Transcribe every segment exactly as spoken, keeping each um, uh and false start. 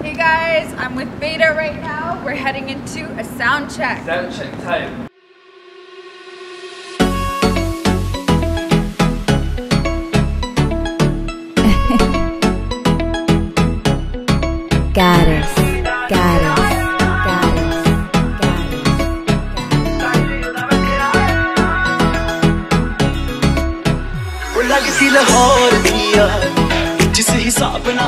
Hey guys, I'm with Beta right now. We're heading into a sound check. Sound check time. Goddess, goddess, goddess, वो लगती लाहौर दिया जिस हिसाब ना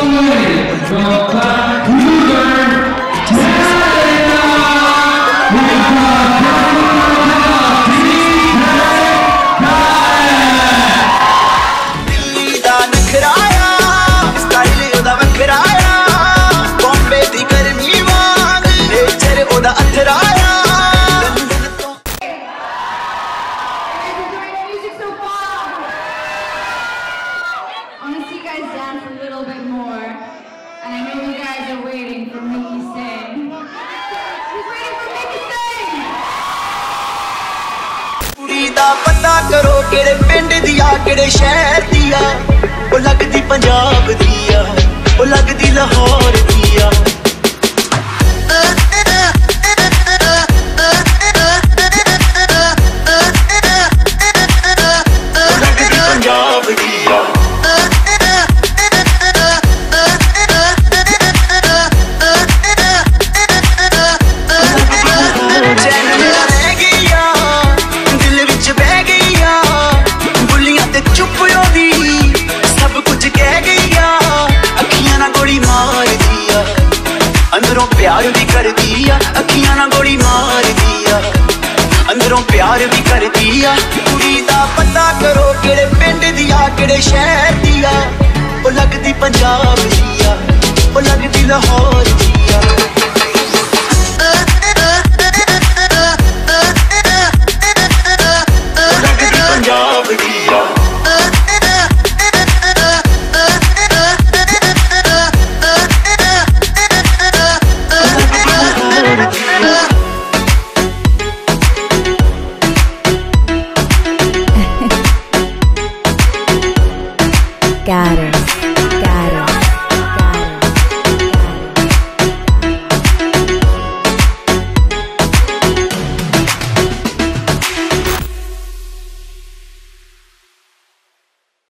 दिल्ली दा नखराया स्टाइल ओदा वखराया बॉम्बे दी गर्मी वांग नेचर ओदा अथराया I want to see you guys dance a little bit more. And I know you guys are waiting for Mickey Sing. Who's waiting for Mickey Sing? कुड़ी दा पता करो केड़े पिंड दिया केड़े शहर दिया ओ लगदी पंजाब दिया ओ लगदी लाहौर दिया ओ लगदी पंजाब दिया अंदरों प्यार भी कर दिया अखियां ना गोली मार दिया अंदरों प्यार भी कर दिया कुड़ी दा पता करो केड़े पिंड दिया केड़े शहर दिया ओ लगदी पंजाब दिया ओ लगदी लाहौर